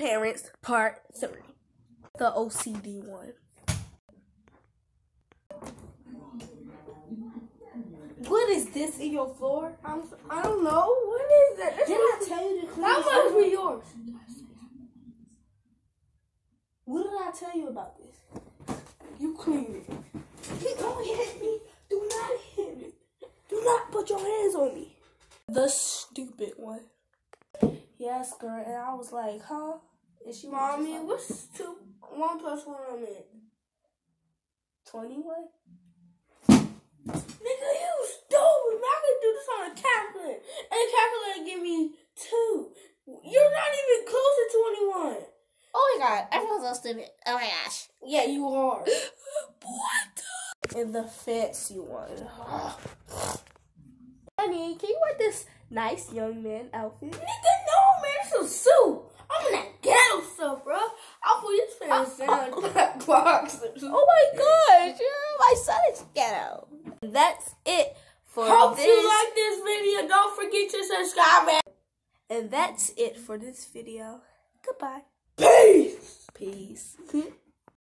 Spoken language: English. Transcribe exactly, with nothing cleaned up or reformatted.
parents, part three. The O C D one. What is this in your floor? I'm, I don't know. What is that? That's Did I tell you to clean How this much up? were yours? What did I tell you about this? You clean it. Don't hit me. Do not hit me. Do not put your hands on me. The stupid one. Yes, girl. And I was like, huh? And she was Mommy, just like, what's two, one plus one on it? twenty-one? Nigga, you stupid. I can do this on a calculator. And a calculator give me two. You're not even close to twenty-one. Oh my god, everyone's so stupid. Oh my gosh. Yeah, you are. What? And the fancy one. Honey, can you wear this nice young man outfit? Nigga, no, man. It's a suit. I'm in that ghetto stuff, bro. I'll put this fancy sound boxers. Oh my gosh, yeah, my son is ghetto. That's it for Hope this. you like this video. Don't forget to subscribe, man. And that's it for this video. Goodbye. Peace. Peace.